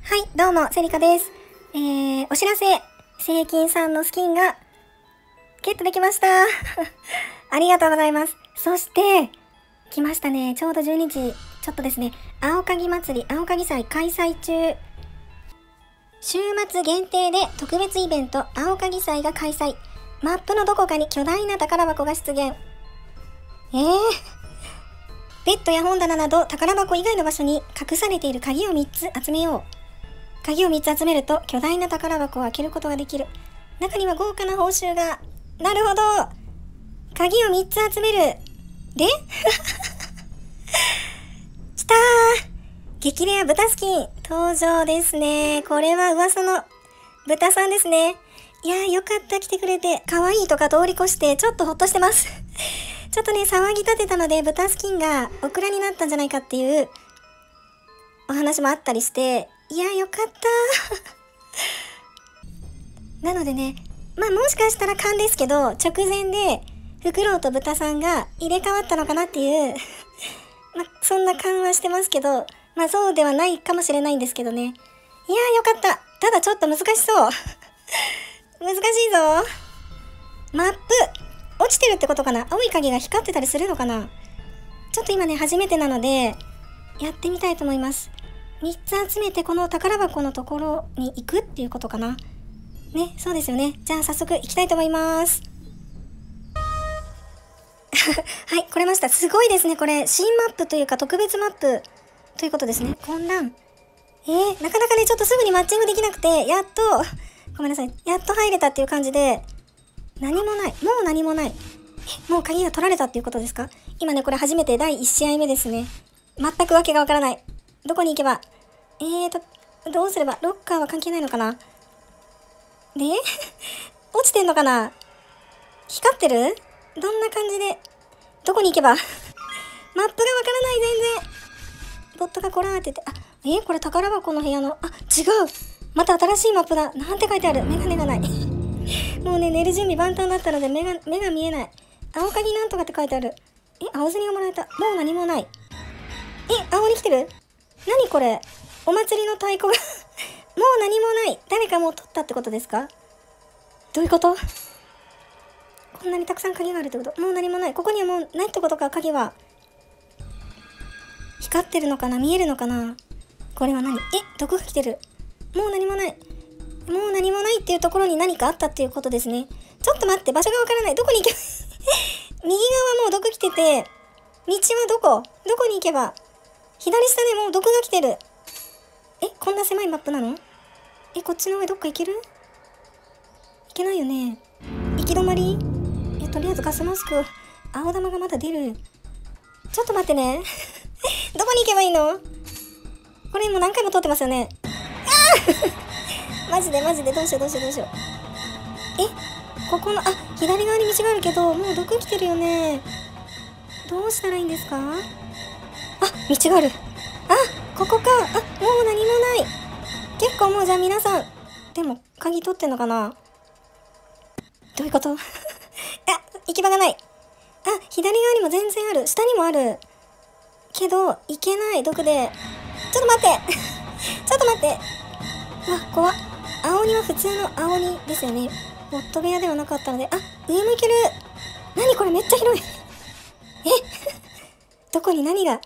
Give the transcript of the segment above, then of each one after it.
はい、どうも、セリカです。お知らせ、セイキンさんのスキンがゲットできました。ありがとうございます。そして、来ましたね。ちょうど12時ちょっとですね。青鍵祭り、青鍵祭開催中。週末限定で特別イベント、青鍵祭が開催。マップのどこかに巨大な宝箱が出現。ベッドや本棚など宝箱以外の場所に隠されている鍵を3つ集めよう。鍵を3つ集めると巨大な宝箱を開けることができる。中には豪華な報酬が。なるほど。鍵を3つ集める。できたー。激レア豚スキン登場ですね。これは噂の豚さんですね。いやーよかった、来てくれて。可愛いとか通り越してちょっとほっとしてます。ちょっとね、騒ぎ立てたので豚スキンがオクラになったんじゃないかっていうお話もあったりして、いや、よかったなのでね、まあもしかしたら勘ですけど、直前でフクロウと豚さんが入れ替わったのかなっていうまあそんな勘はしてますけど、まあそうではないかもしれないんですけどね。いやーよかった。ただちょっと難しそう難しいぞ。マップ落ちてるってことかな。青い影が光ってたりするのかな。ちょっと今ね、初めてなのでやってみたいと思います。3つ集めてこの宝箱のところに行くっていうことかな。ね、そうですよね。じゃあ早速行きたいと思います。はい、来れました。すごいですね、これ。新マップというか特別マップということですね。混乱。なかなかね、ちょっとすぐにマッチングできなくて、やっと、ごめんなさい。やっと入れたっていう感じで、何もない。もう何もない。もう鍵が取られたっていうことですか？今ね、これ初めて第1試合目ですね。全くわけがわからない。どこに行けばどうすれば、ロッカーは関係ないのかな。で落ちてんのかな。光ってる？どんな感じで、どこに行けばマップがわからない、全然。ボットがこらーってて、これ宝箱の部屋の、違う。また新しいマップだ。なんて書いてある。メガネがない。もうね、寝る準備万端だったので目が見えない。青鍵なんとかって書いてある。青銭がもらえた。もう何もない。青に来てる？何これ？お祭りの太鼓がもう何もない。誰かもう取ったってことですか？どういうこと？こんなにたくさん鍵があるってこと？もう何もない。ここにはもうないってことか。鍵は光ってるのかな？見えるのかな？これは何？毒が来てる。もう何もない。もう何もないっていうところに何かあったっていうことですね。ちょっと待って、場所がわからない。どこに行けば右側もう毒来てて、道はどこに行けば、左下でもう毒が来てる。こんな狭いマップなの？こっちの上どっか行ける？行けないよね。行き止まり？とりあえずガスマスク、青玉がまだ出る。ちょっと待ってね。どこに行けばいいの？これもう何回も通ってますよね。マジでどうしよう。ここの、左側に道があるけど、もう毒来てるよね。どうしたらいいんですか？道がある。ここか。もう何もない。結構もうじゃあ皆さん。でも、鍵取ってんのかな？どういうこと？行き場がない。左側にも全然ある。下にもある。けど、行けない。毒で。ちょっと待ってちょっと待って。怖っ。青鬼は普通の青鬼ですよね。ボット部屋ではなかったので、上も行ける。何これ、めっちゃ広い。どこに何が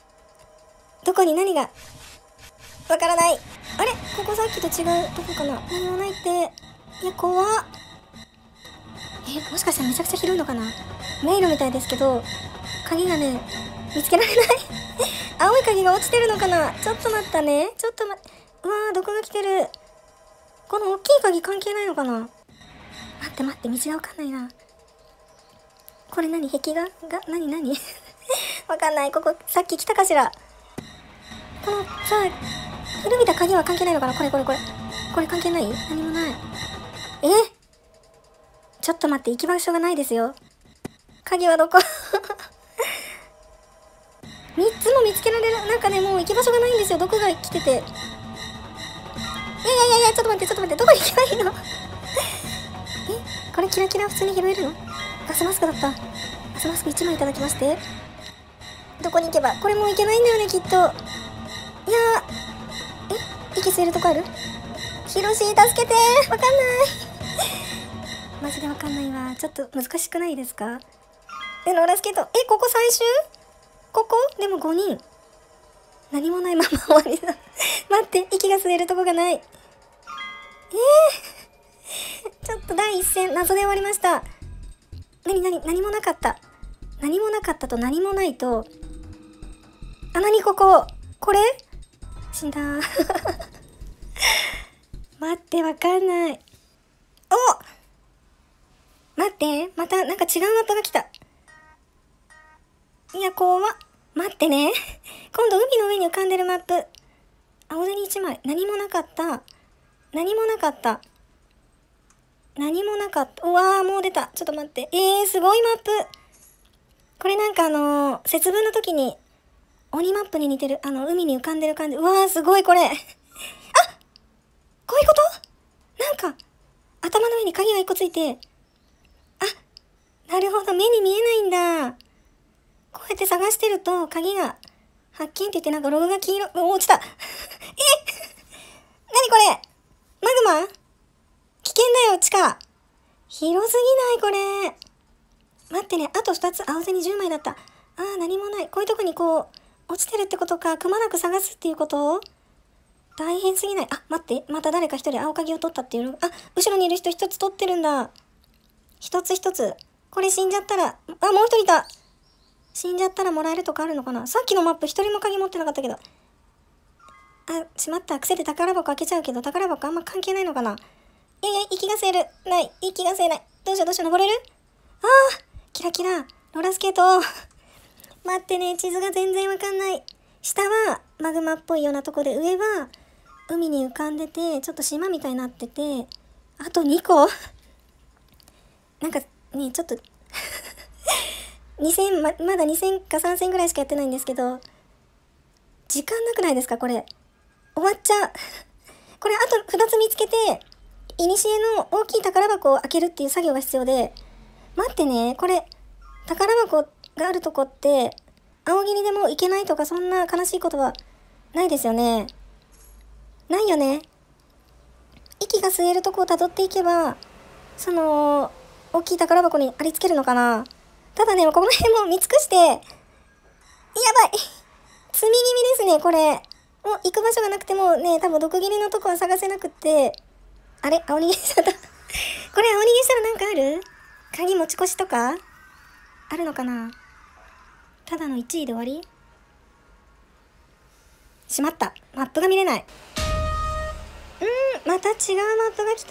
わからない。ここさっきと違うとこかな。何もないって。怖っ。もしかしたらめちゃくちゃ広いのかな。迷路みたいですけど、鍵がね、見つけられない青い鍵が落ちてるのかな。ちょっと待ったね。毒が来てる。この大きい鍵関係ないのかな。待って、道がわかんないな。これ何？壁画が何わかんない。ここ、さっき来たかしら。この、古びた鍵は関係ないのかな。これ関係ない？何もない。ちょっと待って、行き場所がないですよ。鍵はどこ3つも見つけられる。なんかね、もう行き場所がないんですよ。毒が来てて。ちょっと待って、どこに行けばいいのこれキラキラ普通に拾えるの？ガスマスクだった。ガスマスク1枚いただきまして。どこに行けば、これもう行けないんだよね、きっと。 息吸えるとこある？ヒロシ助けてー。わかんないマジでわかんないわ。ちょっと難しくないですか？ローラースケート。ここ最終？ここでも5人。何もないまま終わりだ。待って、息が吸えるとこがない。ちょっと第一戦、謎で終わりました。何もなかった。何もなかったと何もないと、何ここ？これ？死んだー。待って、わかんない。待って、またなんか違うマップが来た。いや、怖っ。待ってね。今度海の上に浮かんでるマップ。青銭1枚。何もなかった。何もなかった。何もなかった。うわー、もう出た。ちょっと待って。すごいマップ。これなんか節分の時に、鬼マップに似てる。海に浮かんでる感じ。うわー、すごいこれ。こういうことなんか、頭の上に鍵が1個ついて、なるほど、目に見えないんだ。こうやって探してると、鍵が、発見って言ってなんかログが黄色、落ちた。何これマグマ危険だよ、地下。広すぎない、これ。待ってね、あと2つ、青銭10枚だった。何もない。こういうとこにこう、落ちてるってことか、くまなく探すっていうこと？大変すぎない。待って、また誰か一人青鍵を取ったっていうの。後ろにいる人一つ取ってるんだ。一つ一つ。これ死んじゃったら、もう一人いた。死んじゃったらもらえるとかあるのかな？さっきのマップ一人も鍵持ってなかったけど。しまった。癖で宝箱開けちゃうけど、宝箱あんま関係ないのかな？息が吸える。ない。息が吸えない。どうしよう、登れる？キラキラ。ローラースケート。待ってね、地図が全然わかんない。下はマグマっぽいようなとこで、上は海に浮かんでて、ちょっと島みたいになってて、あと2個なんかね、ちょっと2000、まだ2000か3000ぐらいしかやってないんですけど、時間なくないですかこれ。終わっちゃう。これあと2つ見つけて、いにしえの大きい宝箱を開けるっていう作業が必要で、待ってね、これ、宝箱があるとこって、青切りでも行けないとかそんな悲しいことはないですよね。ないよね。息が吸えるとこを辿っていけば、大きい宝箱にありつけるのかな。ただね、この辺も見尽くして、やばい積み気味ですね、これ。もう行く場所がなくてもね、多分毒切りのとこは探せなくって、あれ青逃げしちゃった。これ青逃げしたらなんかある？鍵持ち越しとかあるのかな。ただの1位で終わり？しまった。マップが見れない。また違うマップが来た。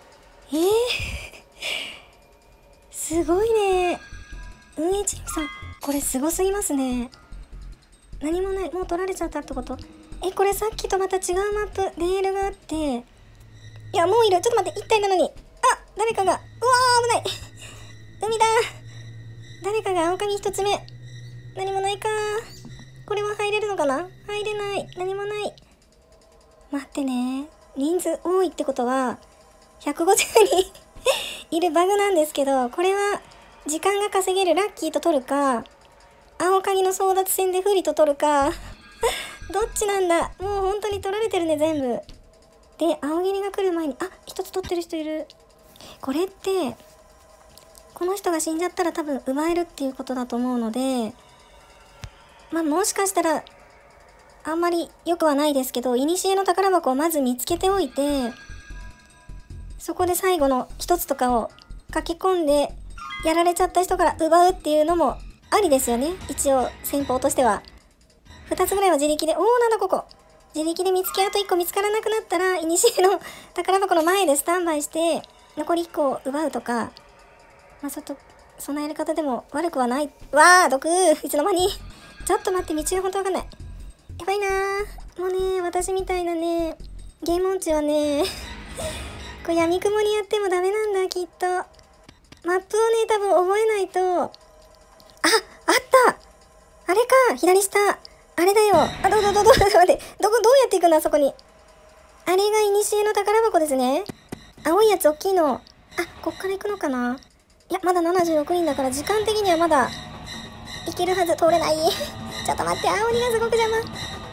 すごいね。運営チームさん、これすごすぎますね。何もない。もう取られちゃったってこと？これさっきとまた違うマップ、レールがあって。いや、もういる。ちょっと待って、1体なのに。誰かが。うわー、危ない。海だ。誰かが青鍵1つ目。何もないか。これは入れるのかな？入れない。何もない。待ってね。人数多いってことは、150人いるバグなんですけど、これは時間が稼げるラッキーと取るか、青鍵の争奪戦で不利と取るか、どっちなんだ。もう本当に取られてるね、全部。で、青切りが来る前に、一つ取ってる人いる。これって、この人が死んじゃったら多分奪えるっていうことだと思うので、もしかしたら、あんまり良くはないですけど、古の宝箱をまず見つけておいて、そこで最後の一つとかを書き込んで、やられちゃった人から奪うっていうのもありですよね。一応、戦法としては。2つぐらいは自力で、なんだここ。自力で見つけ、あと1個見つからなくなったら、古の宝箱の前でスタンバイして、残り1個を奪うとか、そのやり方でも悪くはない。毒いつの間に。ちょっと待って、道が本当わかんない。やばいなー。もうね、私みたいなね、ゲーム音痴はね、これ闇雲にやってもダメなんだ、きっと。マップをね、多分覚えないと。あったあれか、左下。あれだよ。待って。どうやって行くんだ、そこに。あれが古の宝箱ですね。青いやつ、大きいの。こっから行くのかな。いや、まだ76人だから、時間的にはまだ、行けるはず。通れない。ちょっと待って、青鬼がすごく邪魔。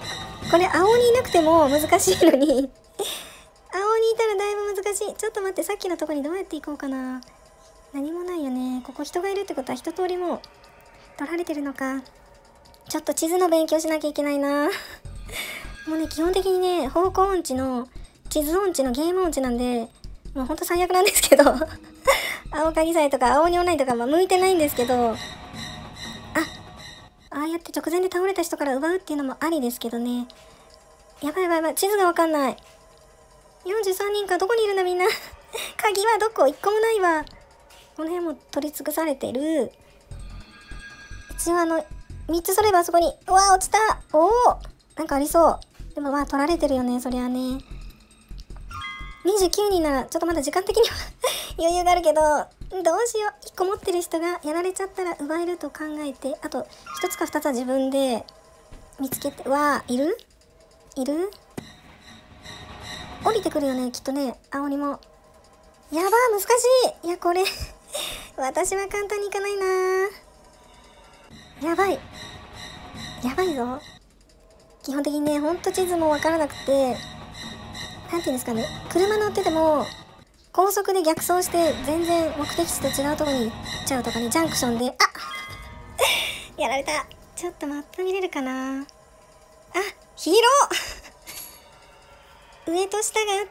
これ青鬼いなくても難しいのに青鬼いたらだいぶ難しい。ちょっと待って、さっきのとこにどうやって行こうかな。何もないよね。ここ人がいるってことは一通りもう取られてるのか。ちょっと地図の勉強しなきゃいけないなもうね、基本的にね、方向音痴の地図音痴のゲーム音痴なんで、もうほんと最悪なんですけど青かぎ祭とか青鬼オンラインとか向いてないんですけど、ああやって直前で倒れた人から奪うっていうのもありですけどね。やばいやばいやばい、地図がわかんない。43人か、どこにいるんだみんな鍵はどこ？1個もないわ。この辺も取り尽くされてる。一応3つ揃えばあそこに、うわ、落ちた。おお、なんかありそう。でもまあ取られてるよね、そりゃね。29人ならちょっとまだ時間的には余裕があるけど、どうしよう。1個持ってる人がやられちゃったら奪えると考えて、あと1つか2つは自分で見つけて。わあ、いる降りてくるよね、きっとね。青鬼も。やばー、難しい。いや、これ私は簡単にいかないなー。やばいぞ。基本的にね、ほんと地図もわからなくて、なんていうんですかね、車乗ってても高速で逆走して全然目的地と違うところに行っちゃうとかね、ジャンクションで、やられた。ちょっとマップ見れるかな。広上と下があって、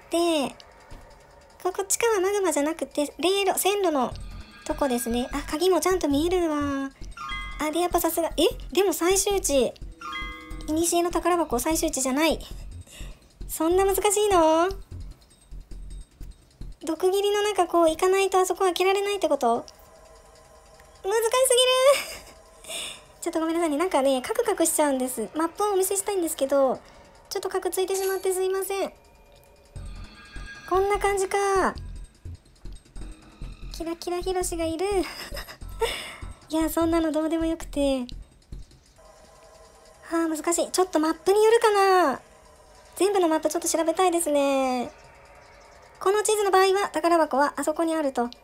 こっち側はマグマじゃなくて線路のとこですね。鍵もちゃんと見えるわ。で、やっぱさすが。でも最終地、古の宝箱最終地じゃない。そんな難しいの？毒斬りの中こう行かないとあそこ開けられないってこと？難しすぎるちょっとごめんなさいね。なんかね、カクカクしちゃうんです。マップをお見せしたいんですけど、ちょっとカクついてしまってすいません。こんな感じか。キラキラひろしがいるいや、そんなのどうでもよくて。難しい。ちょっとマップによるかな。全部のマップちょっと調べたいですね。この地図の場合は宝箱はあそこにあると。はい、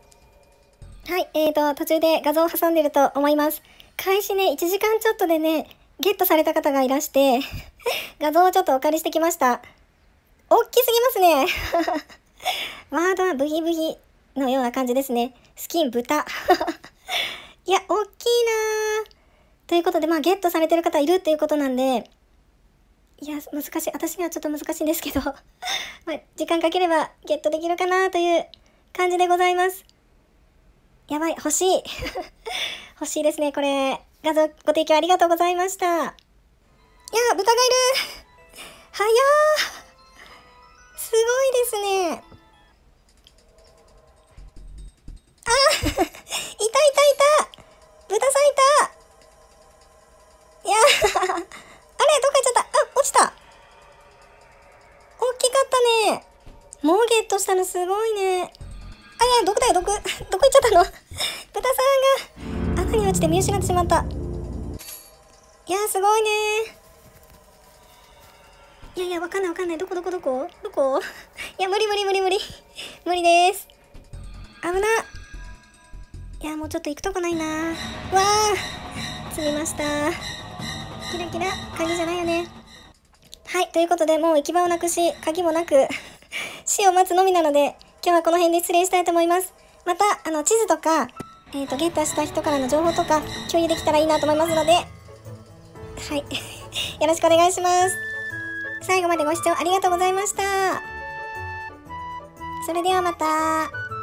途中で画像を挟んでると思います。開始ね、1時間ちょっとでね、ゲットされた方がいらして画像をちょっとお借りしてきました。大きすぎますねワードはブギブギのような感じですね。スキン豚いや、大きいなー。ということで、ゲットされてる方いるっていうことなんで、いや、難しい。私にはちょっと難しいんですけど時間かければゲットできるかなという感じでございます。やばい、欲しい欲しいですね、これ。画像ご提供ありがとうございました。いやー、豚がいる早ー、すごいですね。いた豚さんいた。いやーあれ、どっか行っちゃった。落ちた。大きかったね。もうゲットしたのすごいね。いや、どこ行っちゃったの豚さんが穴に落ちて見失ってしまった。いやー、すごいね。いや、わかんない。どこいや、無理無理です。危な。いや、もうちょっと行くとこないな。わー、積みました。キラキラ、鍵じゃないよね。はい、ということで、もう行き場をなくし、鍵もなく死を待つのみなので、今日はこの辺で失礼したいと思います。また、地図とか、ゲットした人からの情報とか、共有できたらいいなと思いますので、はい。よろしくお願いします。最後までご視聴ありがとうございました。それではまた。